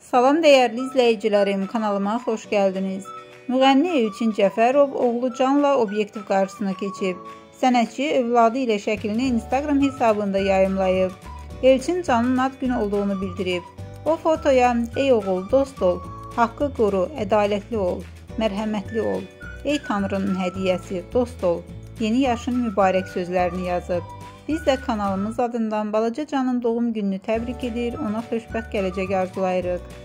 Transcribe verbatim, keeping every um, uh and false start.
Salam dəyərli izləyicilərim, kanalıma xoş gəldiniz. Müğənni Elçin Cəfərov oğlu Canla obyektiv qarşısına keçib. Sənətçi övladı ilə şəklini Instagram hesabında yayımlayıb. Elçin Canın ad günü olduğunu bildirib. O fotoya "Ey oğul, dost ol, haqqı qoru, ədalətli ol, mərhəmətli ol, ey Tanrının hədiyyəsi, dost ol, yeni yaşın mübarək" sözlərini yazıb. Biz də kanalımız adından balaca Canın doğum gününü təbrik edir, ona xoşbəxt gələcək arzulayırıq.